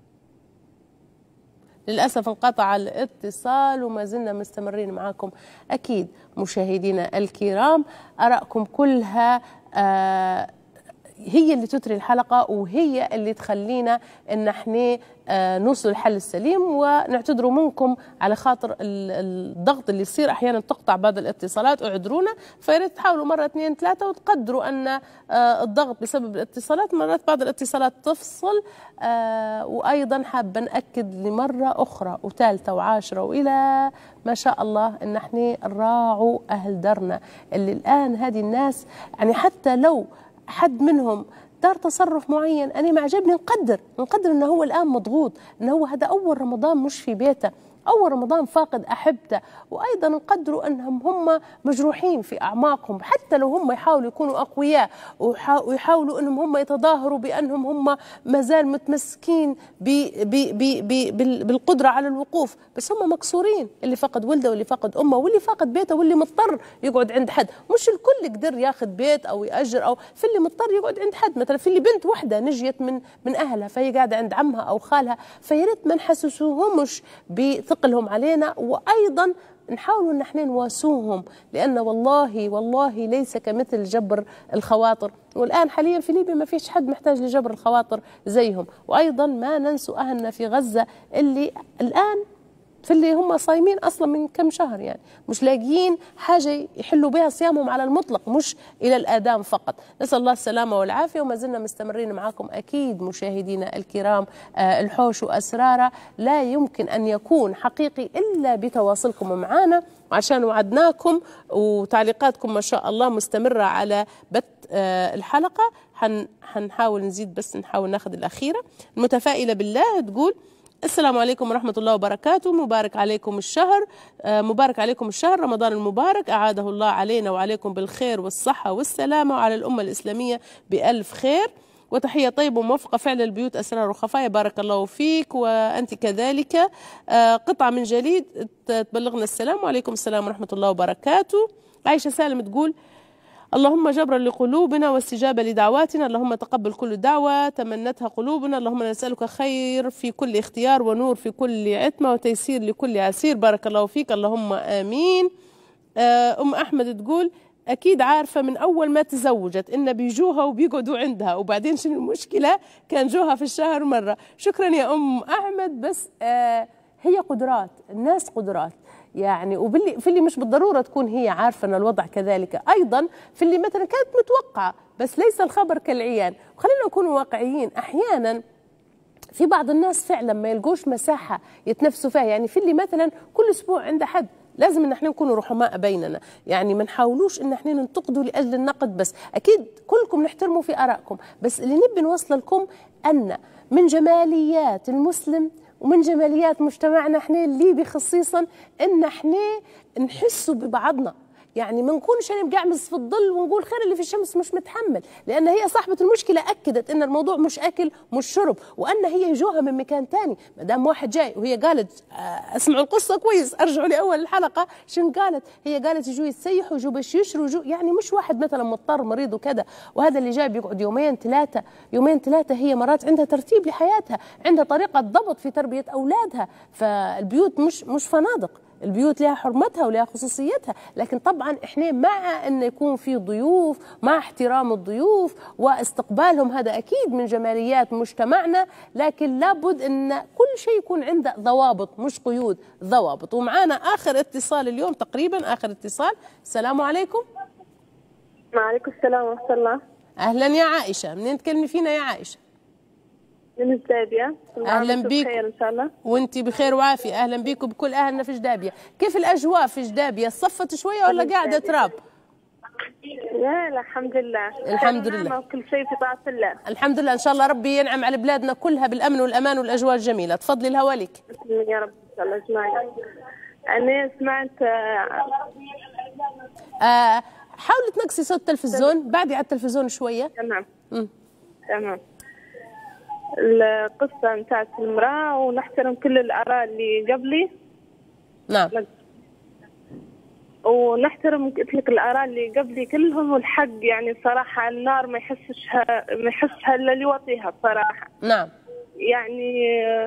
للأسف انقطع الاتصال وما زلنا مستمرين معاكم أكيد مشاهدينا الكرام. آرائكم كلها آه هي اللي تثري الحلقة وهي اللي تخلينا ان احنا آه نوصل الحل السليم، ونعتذروا منكم على خاطر الضغط اللي يصير احيانا تقطع بعض الاتصالات، اعذرونا. فياريت تحاولوا مرة اثنين ثلاثة وتقدروا ان آه الضغط بسبب الاتصالات مرات بعض الاتصالات تفصل. آه وايضا حابة نأكد لمرة اخرى وثالثة وعاشرة والى ما شاء الله ان احنا نراعوا اهل درنا اللي الان هذه الناس يعني حتى لو حد منهم دار تصرف معين أنا ما عجبني نقدر نقدر إنه هو الآن مضغوط، إنه هو هذا أول رمضان مش في بيته، أول رمضان فاقد أحبته، وأيضا نقدروا أنهم هم مجروحين في أعماقهم، حتى لو هم يحاولوا يكونوا أقوياء ويحاولوا أنهم هم يتظاهروا بأنهم هم مازال متمسكين بي بي بي بي بالقدرة على الوقوف، بس هم مكسورين. اللي فقد ولده واللي فقد أمه واللي فقد بيته واللي مضطر يقعد عند حد، مش الكل قدر ياخذ بيت أو يأجر، أو في اللي مضطر يقعد عند حد. مثلا في اللي بنت واحدة نجيت من من أهلها فهي قاعدة عند عمها أو خالها، فياريت ما نحسسوهمش ب ثقلهم علينا، وأيضا نحاول ان احنا نواسوهم، لان والله والله ليس كمثل جبر الخواطر، والان حاليا في ليبيا ما فيش حد محتاج لجبر الخواطر زيهم. وايضا ما ننسوا اهلنا في غزه اللي الان في اللي هم صايمين اصلا من كم شهر، يعني مش لاقيين حاجه يحلوا بها صيامهم على المطلق، مش الى الاذان فقط. نسال الله السلامه والعافيه، وما زلنا مستمرين معكم اكيد مشاهدينا الكرام. آه الحوش واسراره لا يمكن ان يكون حقيقي الا بتواصلكم معنا، وعشان وعدناكم وتعليقاتكم ما شاء الله مستمره على بث آه الحلقه. حن حنحاول نزيد، بس نحاول ناخذ الاخيره. المتفائله بالله تقول: السلام عليكم ورحمة الله وبركاته، مبارك عليكم الشهر، مبارك عليكم الشهر رمضان المبارك، أعاده الله علينا وعليكم بالخير والصحة والسلامة، وعلى الأمة الإسلامية بألف خير، وتحية طيبة وموفقة فعل البيوت أسرار وخفايا، بارك الله فيك وأنت كذلك. قطعة من جليد تبلغنا السلام، وعليكم السلام ورحمة الله وبركاته. عائشة سالم تقول: اللهم جبرا لقلوبنا واستجابة لدعواتنا، اللهم تقبل كل دعوة تمنتها قلوبنا، اللهم نسألك خير في كل اختيار ونور في كل عتمة وتيسير لكل عسير، بارك الله فيك، اللهم آمين. أم أحمد تقول: أكيد عارفة من أول ما تزوجت إن بيجوها وبيقعدوا عندها، وبعدين شنو المشكلة؟ كان جوها في الشهر مرة. شكرا يا أم أحمد، بس آه هي قدرات الناس، قدرات يعني، وباللي في اللي مش بالضروره تكون هي عارفه ان الوضع كذلك، ايضا في اللي مثلا كانت متوقعه بس ليس الخبر كالعيان. وخلينا نكون واقعيين، احيانا في بعض الناس فعلا ما يلقوش مساحه يتنفسوا فيها، يعني في اللي مثلا كل اسبوع عنده حد، لازم ان احنا نكون رحماء بيننا، يعني ما نحاولوش ان احنا ننتقدوا لاجل النقد بس، اكيد كلكم نحترموا في ارائكم، بس اللي نبي نوصل لكم ان من جماليات المسلم ومن جماليات مجتمعنا احنا الليبي خصيصا ان احنا نحسوا ببعضنا، يعني ما نكونش انا بقعمز في الظل ونقول خير اللي في الشمس مش متحمل، لان هي صاحبه المشكله اكدت ان الموضوع مش اكل مش شرب، وان هي يجوها من مكان ثاني. ما دام واحد جاي وهي قالت اسمعوا القصه كويس، ارجعوا لاول الحلقه شن قالت، هي قالت يجوا يتسيحوا يجوا باش يشروا يجوا، يعني مش واحد مثلا مضطر مريض وكذا، وهذا اللي جاي بيقعد يومين ثلاثه يومين ثلاثه، هي مرات عندها ترتيب لحياتها، عندها طريقه ضبط في تربيه اولادها، فالبيوت مش مش فنادق، البيوت لها حرمتها ولها خصوصيتها، لكن طبعا احنا مع ان يكون في ضيوف، مع احترام الضيوف واستقبالهم، هذا اكيد من جماليات مجتمعنا، لكن لابد ان كل شيء يكون عنده ضوابط مش قيود، ضوابط. ومعانا اخر اتصال اليوم تقريبا، اخر اتصال. السلام عليكم. وعليكم السلام ورحمة الله. اهلا يا عائشة، منين تكلمي فينا يا عائشة؟ من جدابية. اهلا بيك. بخير ان شاء الله. وانتي بخير وعافيه، اهلا بيكم بكل اهلنا في جدابيه. كيف الاجواء في جدابيه؟ صفت شويه ولا قاعده تراب؟ لا لا الحمد لله. الحمد لله. كل شيء في طاعة الله. الحمد لله، ان شاء الله ربي ينعم على بلادنا كلها بالامن والامان والاجواء الجميله. تفضلي الهوا لك. يا رب ان شاء الله اجمعين. انا سمعت آه حاولي تنقصي صوت التلفزيون، بعدي على التلفزيون شويه. تمام. تمام. القصة نتاعت المرأة، ونحترم كل الآراء اللي قبلي. نعم. ونحترم قلت لك الآراء اللي قبلي كلهم، والحق يعني صراحة النار ما يحسشها ما يحسها إلا اللي يوطيها بصراحة. نعم. يعني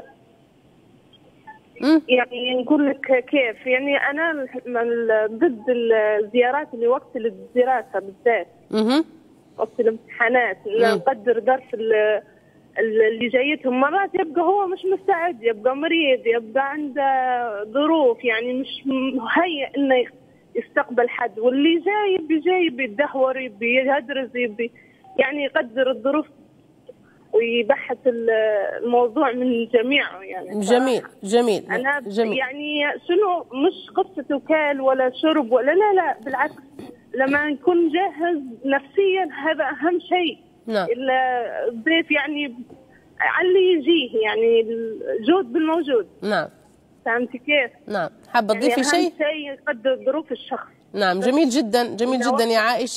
مم. يعني نقول لك كيف، يعني أنا ضد الزيارات اللي وقت الدراسة بالذات. اها. وقت الامتحانات نقدر درس اللي جايتهم، مرات يبقى هو مش مستعد، يبقى مريض، يبقى عنده ظروف، يعني مش مهيئ انه يستقبل حد، واللي جاي يبي جاي بيدهور يبي يدرس يبي يعني يقدر الظروف ويبحث الموضوع من جميعه. يعني جميل جميل انا جميل. يعني شنو مش قصة وكال ولا شرب ولا لا لا بالعكس، لما نكون جاهز نفسيا هذا اهم شيء. نعم. الضيف يعني على اللي يجيه، يعني الجود بالموجود. نعم. فهمتي كيف؟ نعم. حابه تضيفي يعني شيء؟ أهم شيء يقدر ظروف الشخص. نعم، جميل جدا جميل جدا يا عائشة،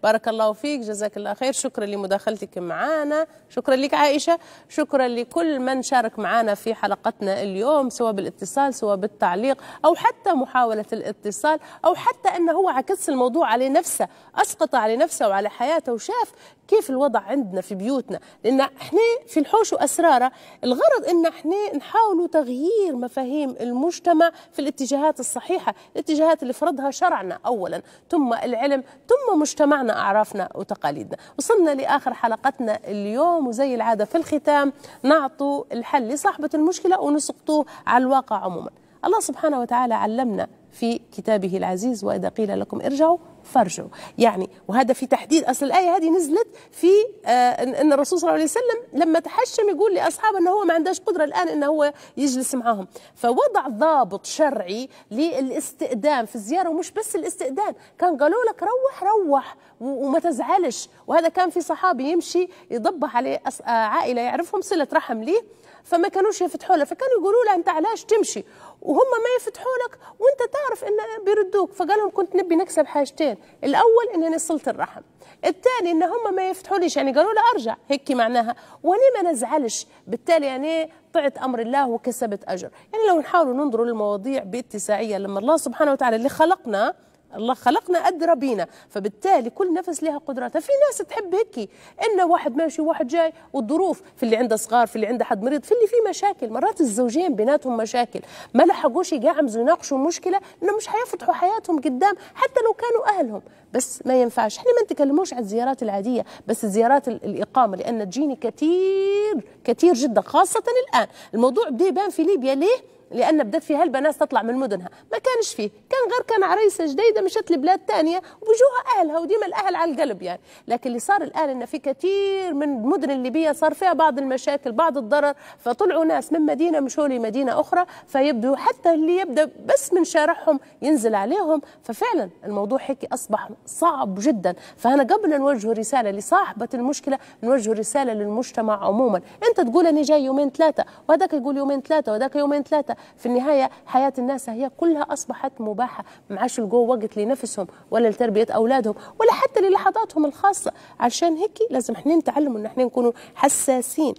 بارك الله فيك، جزاك الله خير، شكرا لمداخلتك معنا، شكرا لك عائشة، شكرا لكل من شارك معنا في حلقتنا اليوم، سواء بالاتصال سواء بالتعليق أو حتى محاولة الاتصال، أو حتى أنه هو عكس الموضوع على نفسه، أسقط على نفسه وعلى حياته وشاف كيف الوضع عندنا في بيوتنا. لأن احنا في الحوش وأسراره الغرض أن احنا نحاول تغيير مفاهيم المجتمع في الاتجاهات الصحيحة، الاتجاهات اللي فرضها شرعنا أولا، ثم العلم، ثم مجتمعنا، أعرافنا وتقاليدنا. وصلنا لآخر حلقتنا اليوم، وزي العادة في الختام نعطوا الحل لصاحبة المشكلة ونسقطوه على الواقع عموما. الله سبحانه وتعالى علمنا في كتابه العزيز: وإذا قيل لكم ارجعوا فارجعوا. يعني وهذا في تحديد، أصل الآية هذه نزلت في آه أن الرسول صلى الله عليه وسلم لما تحشم يقول لأصحابه أنه هو ما عندهش قدرة الآن أنه هو يجلس معهم، فوضع ضابط شرعي للاستئذان في الزيارة. ومش بس الاستئذان، كان قالوا لك روح روح وما تزعلش. وهذا كان في صحابي يمشي يضبح عليه عائلة يعرفهم صلة رحم ليه، فما كانوش يفتحوا له، فكانوا يقولوا له أنت علاش تمشي وهم ما يفتحوا لك وأنت تعرف إن بيردوك. فقال لهم كنت نبي نكسب حاجتين، الأول إن صلة الرحم، الثاني إن هم ما يفتحوا ليش، يعني قالوا له أرجع، هيك معناها، وأنا ما نزعلش، بالتالي يعني طعت أمر الله وكسبت أجر. يعني لو نحاول ننظر للمواضيع باتساعية، لما الله سبحانه وتعالى اللي خلقنا، الله خلقنا أدرى بينا، فبالتالي كل نفس لها قدراتها. في ناس تحب هيك، إن واحد ماشي وواحد جاي، والظروف في اللي عنده صغار، في اللي عنده حد مريض، في اللي فيه مشاكل، مرات الزوجين بيناتهم مشاكل ما لحقوش يقعمزوا يناقشوا المشكلة، إنه مش هيفتحوا حياتهم قدام حتى لو كانوا أهلهم، بس ما ينفعش. احنا ما نتكلموش عن الزيارات العادية، بس الزيارات الإقامة، لأن تجيني كثير كثير جدا، خاصة الآن الموضوع بده يبان في ليبيا. ليه؟ لأن بدأت في هلبة ناس تطلع من مدنها، ما كانش فيه، كان غير كان عريسة جديدة مشت لبلاد تانية وبيجوها أهلها، وديما الأهل على القلب يعني. لكن اللي صار الآن إن في كثير من المدن الليبية صار فيها بعض المشاكل، بعض الضرر، فطلعوا ناس من مدينة مشوا لمدينة أخرى، فيبدو حتى اللي يبدأ بس من شارعهم ينزل عليهم. ففعلا الموضوع هيك أصبح صعب جدا. فأنا قبل أن نوجه رسالة لصاحبة المشكلة، نوجه رسالة للمجتمع عموما. أنت تقول أنا جاي يومين ثلاثة، وهذاك يقول يومين ثلاثة، وهذاك يومين ثلاثة، في النهاية حياة الناس هي كلها أصبحت مباحة، ما عادش يلقوا وقت لنفسهم ولا لتربية أولادهم ولا حتى للحظاتهم الخاصة. عشان هيك لازم احنا نتعلم ان احنا نكونوا حساسين.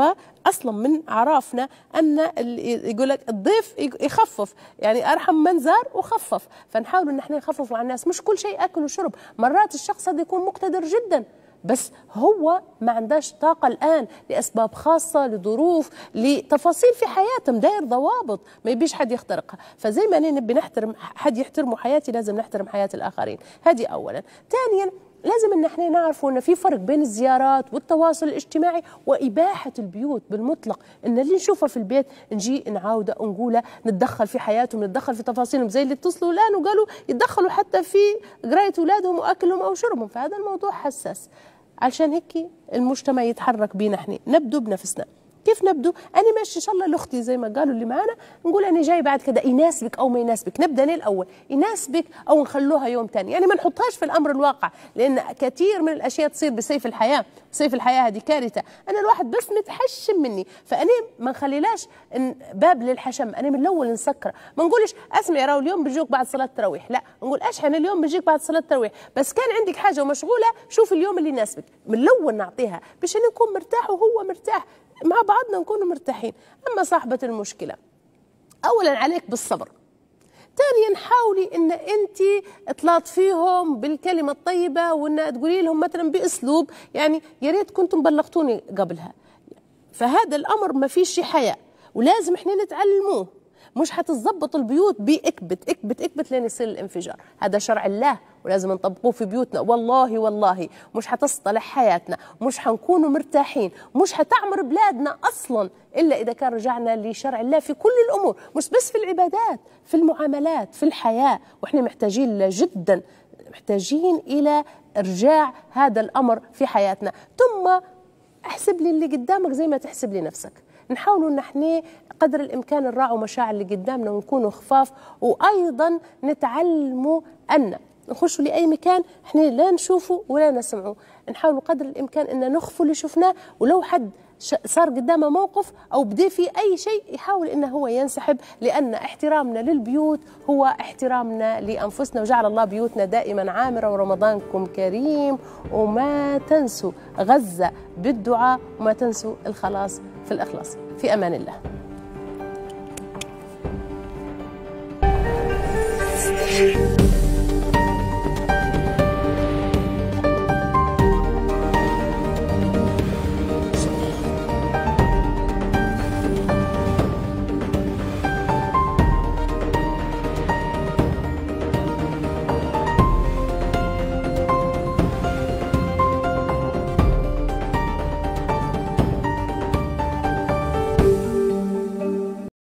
واصلا من عرفنا ان يقول لك الضيف يخفف، يعني ارحم من زار وخفف، فنحاول ان احنا نخفف على الناس. مش كل شيء اكل وشرب، مرات الشخص هذا يكون مقتدر جدا بس هو ما عندهش طاقة الآن لأسباب خاصة، لظروف، لتفاصيل في حياته مداير ضوابط ما يبيش حد يخترقها. فزي ما أنا نبي نحترم حد يحترموا حياتي، لازم نحترم حياة الآخرين. هذه أولا. ثانيا لازم ان احنا نعرفوا ان في فرق بين الزيارات والتواصل الاجتماعي واباحه البيوت بالمطلق، ان اللي نشوفه في البيت نجي نعاوده ونقوله، نتدخل في حياتهم، نتدخل في تفاصيلهم، زي اللي اتصلوا الان وقالوا يتدخلوا حتى في قرايه اولادهم واكلهم او شربهم. فهذا الموضوع حساس. عشان هيك المجتمع يتحرك بينا احنا، نبدو بنفسنا. كيف نبدو؟ أنا ماشي إن شاء الله لأختي زي ما قالوا اللي معانا، نقول أنا جاي بعد كذا، يناسبك أو ما يناسبك، نبدأ ليه الأول؟ يناسبك أو نخلوها يوم ثاني، يعني ما نحطهاش في الأمر الواقع، لأن كثير من الأشياء تصير بسيف الحياة، سيف الحياة هذه كارثة. أنا الواحد بس متحشم مني، فأنا ما نخليلاش باب للحشم، أنا من الأول نسكر، ما نقولش أسمع راهو اليوم بيجوك بعد صلاة التراويح، لا نقول أشحن اليوم بيجيك بعد صلاة التراويح، بس كان عندك حاجة ومشغولة شوف اليوم اللي يناسبك، من الأول نعطيها باش أنا نكون مرتاح وهو مرتاح، مع بعضنا نكون مرتاحين. أما صاحبة المشكلة، أولا عليك بالصبر، ثانيا حاولي ان انت تلاطفيهم بالكلمه الطيبه، وان تقولي لهم مثلا باسلوب يعني يا ريت كنتم بلغتوني قبلها. فهذا الامر ما فيش حياء ولازم احنا نتعلموه. مش حتتظبط البيوت باكبت اكبت اكبت لين يصير الانفجار، هذا شرع الله ولازم نطبقوه في بيوتنا. والله والله مش حتصطلح حياتنا، مش حنكونوا مرتاحين، مش حتعمر بلادنا اصلا الا اذا كان رجعنا لشرع الله في كل الامور، مش بس في العبادات، في المعاملات، في الحياه. واحنا محتاجين جدا محتاجين الى ارجاع هذا الامر في حياتنا. ثم احسب لي اللي قدامك زي ما تحسب لي نفسك. نحاولوا ان احنا قدر الامكان نراعوا مشاعر اللي قدامنا ونكونوا خفاف، وايضا نتعلموا ان نخشوا لاي مكان احنا لا نشوفه ولا نسمعه، نحاولوا قدر الامكان ان نخفوا اللي شفناه، ولو حد صار قدامه موقف أو بدي في أي شيء يحاول إنه هو ينسحب، لأن احترامنا للبيوت هو احترامنا لأنفسنا، وجعل الله بيوتنا دائما عامرة ورمضانكم كريم. وما تنسوا غزة بالدعاء، وما تنسوا الخلاص في الإخلاص. في أمان الله.